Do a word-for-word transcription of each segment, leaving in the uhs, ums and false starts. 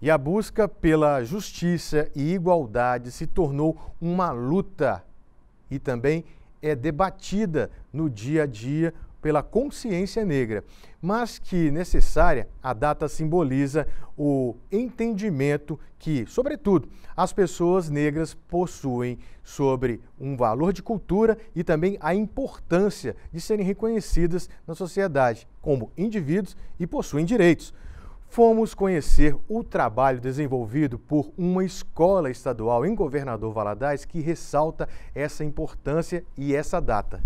E a busca pela justiça e igualdade se tornou uma luta e também é debatida no dia a dia pela consciência negra, mas que necessária, a data simboliza o entendimento que, sobretudo, as pessoas negras possuem sobre um valor de cultura e também a importância de serem reconhecidas na sociedade como indivíduos e possuem direitos. Fomos conhecer o trabalho desenvolvido por uma escola estadual em Governador Valadares que ressalta essa importância e essa data.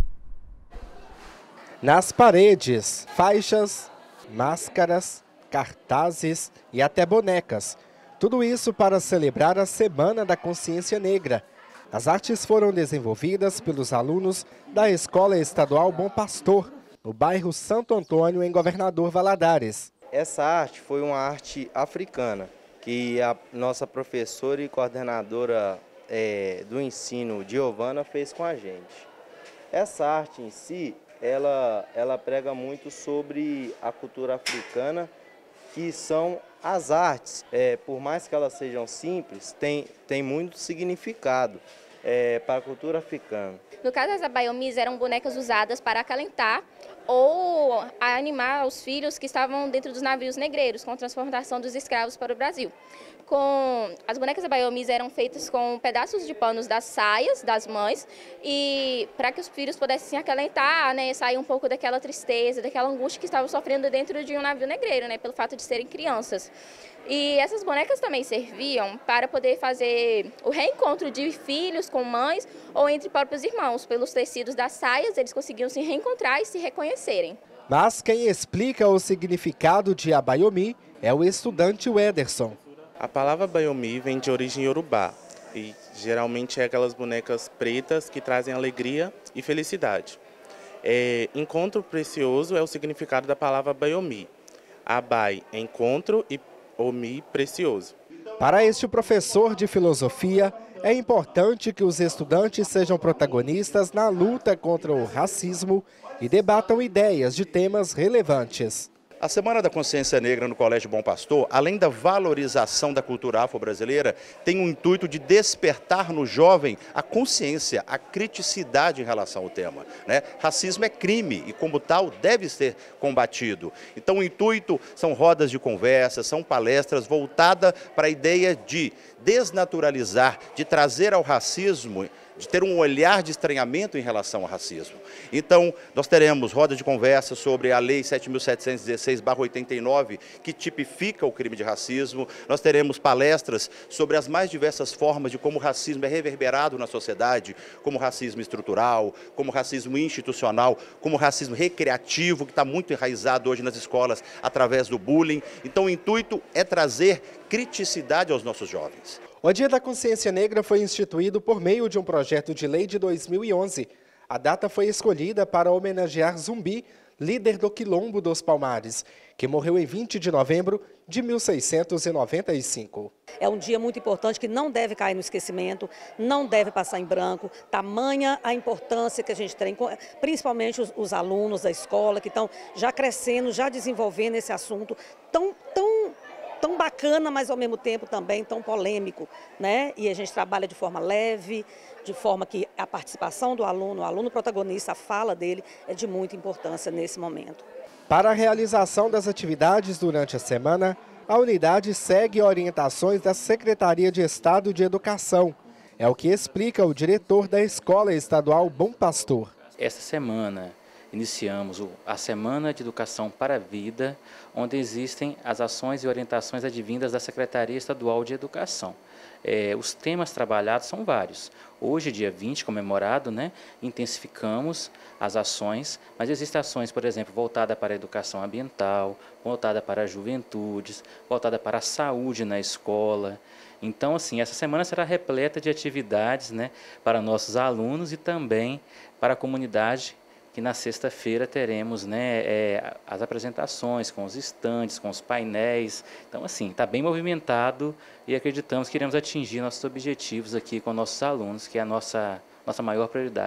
Nas paredes, faixas, máscaras, cartazes e até bonecas. Tudo isso para celebrar a Semana da Consciência Negra. As artes foram desenvolvidas pelos alunos da Escola Estadual Bom Pastor, no bairro Santo Antônio, em Governador Valadares. Essa arte foi uma arte africana, que a nossa professora e coordenadora é, do ensino, Giovana, fez com a gente. Essa arte em si, ela, ela prega muito sobre a cultura africana, que são as artes, é, por mais que elas sejam simples, tem, tem muito significado é, para a cultura africana. No caso, as abaiomis eram bonecas usadas para acalentar ou animar os filhos que estavam dentro dos navios negreiros, com a transportação dos escravos para o Brasil. Com, as bonecas abaiomis eram feitas com pedaços de panos das saias das mães e para que os filhos pudessem se acalentar, né, sair um pouco daquela tristeza, daquela angústia que estavam sofrendo dentro de um navio negreiro, né, pelo fato de serem crianças. E essas bonecas também serviam para poder fazer o reencontro de filhos com mães ou entre próprios irmãos. Pelos tecidos das saias, eles conseguiam se reencontrar e se reconhecerem. Mas quem explica o significado de abaiomi é o estudante Wederson. A palavra abaiomi vem de origem iorubá e geralmente é aquelas bonecas pretas que trazem alegria e felicidade. É, encontro precioso é o significado da palavra abaiomi. Abai é encontro e omi precioso. Para este professor de filosofia, é importante que os estudantes sejam protagonistas na luta contra o racismo e debatam ideias de temas relevantes. A Semana da Consciência Negra no Colégio Bom Pastor, além da valorização da cultura afro-brasileira, tem o intuito de despertar no jovem a consciência, a criticidade em relação ao tema, né? Racismo é crime e, como tal, deve ser combatido. Então, o intuito são rodas de conversa, são palestras voltadas para a ideia de desnaturalizar, de trazer ao racismo, de ter um olhar de estranhamento em relação ao racismo. Então, nós teremos rodas de conversa sobre a Lei sete mil setecentos e dezesseis barra oitenta e nove, que tipifica o crime de racismo. Nós teremos palestras sobre as mais diversas formas de como o racismo é reverberado na sociedade, como racismo estrutural, como racismo institucional, como racismo recreativo, que está muito enraizado hoje nas escolas através do bullying. Então, o intuito é trazer criticidade aos nossos jovens. O Dia da Consciência Negra foi instituído por meio de um projeto de lei de dois mil e onze. A data foi escolhida para homenagear Zumbi, líder do Quilombo dos Palmares, que morreu em vinte de novembro de mil seiscentos e noventa e cinco. É um dia muito importante que não deve cair no esquecimento, não deve passar em branco, tamanha a importância que a gente tem, principalmente os, os alunos da escola, que estão já crescendo, já desenvolvendo esse assunto tão, tão tão bacana, mas ao mesmo tempo também tão polêmico, né? E a gente trabalha de forma leve, de forma que a participação do aluno, o aluno protagonista, a fala dele é de muita importância nesse momento. Para a realização das atividades durante a semana, a unidade segue orientações da Secretaria de Estado de Educação. É o que explica o diretor da Escola Estadual Bom Pastor. Esta semana iniciamos a Semana de Educação para a Vida, onde existem as ações e orientações advindas da Secretaria Estadual de Educação. É, os temas trabalhados são vários. Hoje, dia vinte, comemorado, né, intensificamos as ações, mas existem ações, por exemplo, voltada para a educação ambiental, voltada para as juventudes, voltada para a saúde na escola. Então, assim, essa semana será repleta de atividades, né, para nossos alunos e também para a comunidade, que na sexta-feira teremos, né, é, as apresentações com os estandes, com os painéis. Então, assim, está bem movimentado e acreditamos que iremos atingir nossos objetivos aqui com nossos alunos, que é a nossa, nossa maior prioridade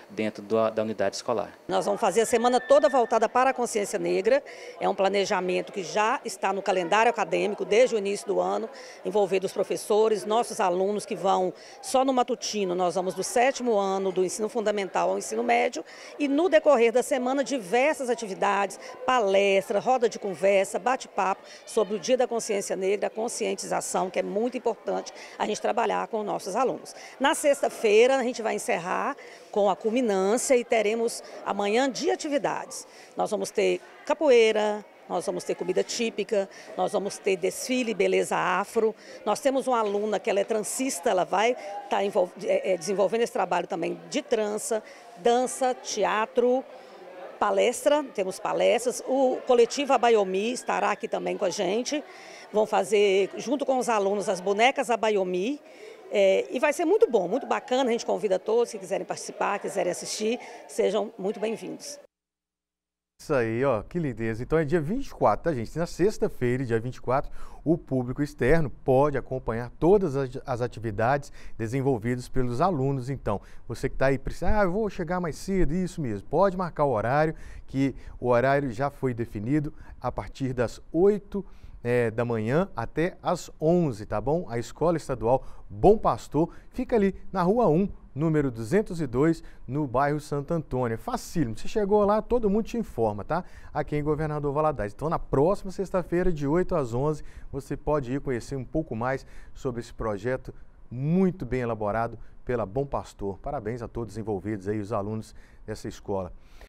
dentro da, da unidade escolar. Nós vamos fazer a semana toda voltada para a consciência negra, é um planejamento que já está no calendário acadêmico desde o início do ano, envolvendo os professores, nossos alunos que vão só no matutino, nós vamos do sétimo ano do ensino fundamental ao ensino médio, e no decorrer da semana diversas atividades, palestra, roda de conversa, bate-papo sobre o Dia da Consciência Negra, a conscientização, que é muito importante a gente trabalhar com nossos alunos. Na sexta-feira a gente vai encerrar com a culminância e teremos amanhã de atividades. Nós vamos ter capoeira, nós vamos ter comida típica, nós vamos ter desfile beleza afro. Nós temos uma aluna que ela é transista, ela vai estar é, é, desenvolvendo esse trabalho também de trança, dança, teatro, palestra, temos palestras. O coletivo Abaiomi estará aqui também com a gente. Vão fazer, junto com os alunos, as bonecas Abaiomi. É, e vai ser muito bom, muito bacana. A gente convida todos que quiserem participar, quiserem assistir, sejam muito bem-vindos. Isso aí, ó, que lindeza. Então é dia vinte e quatro, tá, gente? Na sexta-feira, dia vinte e quatro, o público externo pode acompanhar todas as, as atividades desenvolvidas pelos alunos. Então, você que está aí, precisa, ah, eu vou chegar mais cedo, isso mesmo, pode marcar o horário, que o horário já foi definido a partir das oito É, da manhã até às onze, tá bom? A Escola Estadual Bom Pastor fica ali na Rua um, número duzentos e dois, no bairro Santo Antônio. Facílimo, você chegou lá, todo mundo te informa, tá? Aqui em Governador Valadares. Então, na próxima sexta-feira, de oito às onze, você pode ir conhecer um pouco mais sobre esse projeto muito bem elaborado pela Bom Pastor. Parabéns a todos os envolvidos aí, os alunos dessa escola.